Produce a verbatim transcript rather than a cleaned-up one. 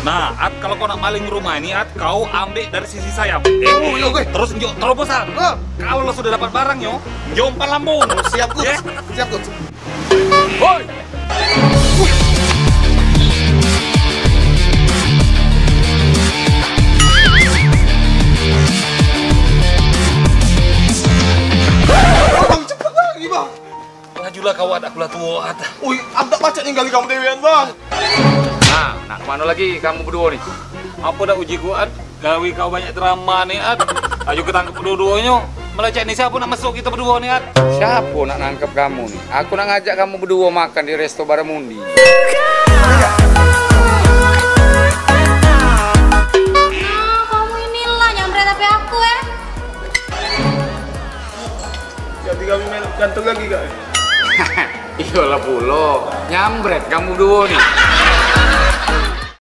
Nah, At, kalau kau nak maling rumah ini, At, kau ambil dari sisi sayap. Eh, Oh, iya, oke. terus njo terobosan. Oh. Kalau lo sudah dapat barang, yo, njo umpan lambung. Siap, Coach. Ya? Siap, Coach. Hoi. Bang, cepet lagi, Bang. Lajulah kau, At, akulah tua, At. Wih, abdak baca ninggalin kamu dewean, Bang. Nah, nak kemana lagi kamu berdua nih? Apa dah uji ku, At? Gawi kau banyak drama nih, At. Ayo ketangkep dua-duanya. Meleceh nih, siapa nak masuk kita berdua nih, At? Siapa nak nangkep kamu nih? Aku nak ngajak kamu berdua makan di Resto Baramundi. Nah, kamu inilah nyambret H P aku ya. Jadi kami main gantung lagi, Kak. Iyalah pulo, nyambret kamu berdua nih.